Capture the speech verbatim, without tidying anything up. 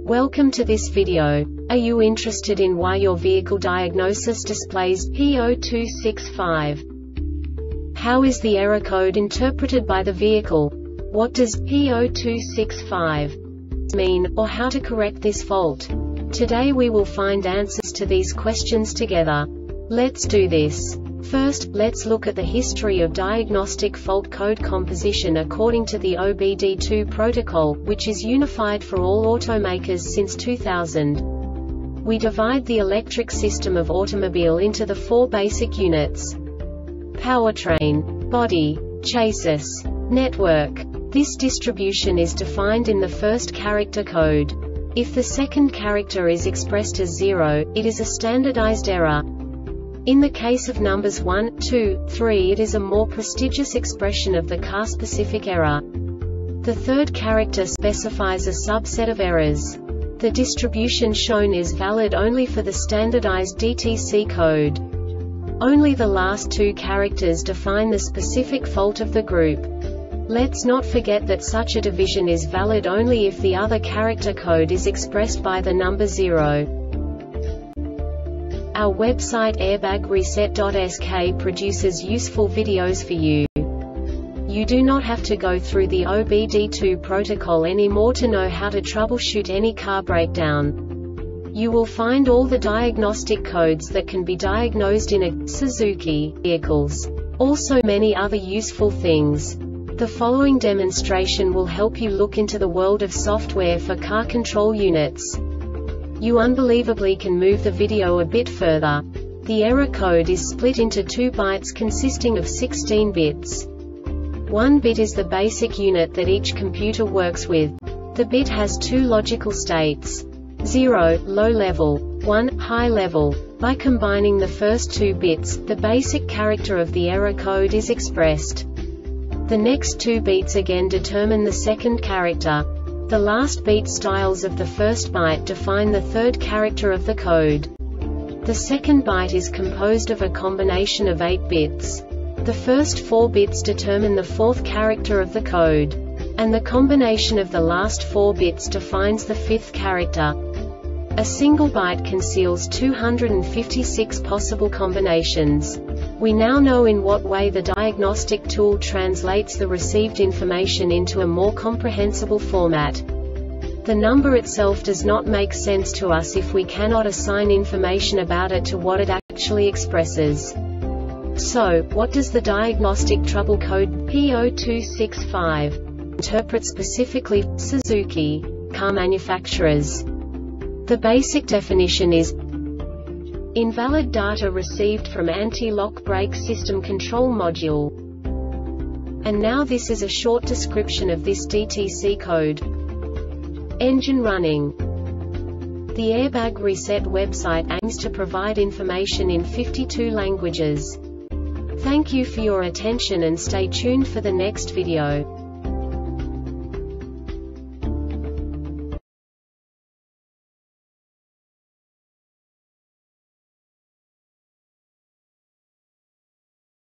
Welcome to this video. Are you interested in why your vehicle diagnosis displays P zero two six five? How is the error code interpreted by the vehicle? What does P zero two six five mean, or how to correct this fault? Today we will find answers to these questions together. Let's do this. First, let's look at the history of diagnostic fault code composition according to the O B D two protocol, which is unified for all automakers since two thousand. We divide the electric system of automobile into the four basic units: powertrain, body, chassis, network. This distribution is defined in the first character code. If the second character is expressed as zero, it is a standardized error. In the case of numbers one, two, three, it is a more prestigious expression of the car-specific error. The third character specifies a subset of errors. The distribution shown is valid only for the standardized D T C code. Only the last two characters define the specific fault of the group. Let's not forget that such a division is valid only if the other character code is expressed by the number zero. Our website airbag reset dot S K produces useful videos for you. You do not have to go through the O B D two protocol anymore to know how to troubleshoot any car breakdown. You will find all the diagnostic codes that can be diagnosed in a Suzuki vehicles. Also many other useful things. The following demonstration will help you look into the world of software for car control units. You unbelievably can move the video a bit further. The error code is split into two bytes consisting of sixteen bits. One bit is the basic unit that each computer works with. The bit has two logical states: zero, low level, one, high level. By combining the first two bits, the basic character of the error code is expressed. The next two beats again determine the second character. The last beat styles of the first byte define the third character of the code. The second byte is composed of a combination of eight bits. The first four bits determine the fourth character of the code. And the combination of the last four bits defines the fifth character. A single byte conceals two hundred fifty-six possible combinations. We now know in what way the diagnostic tool translates the received information into a more comprehensible format. The number itself does not make sense to us if we cannot assign information about it to what it actually expresses. So, what does the diagnostic trouble code P zero two six five interpret specifically for Suzuki car manufacturers? The basic definition is invalid data received from anti-lock brake system control module. And now this is a short description of this D T C code. Engine running. The Airbag Reset website aims to provide information in fifty-two languages. Thank you for your attention and stay tuned for the next video.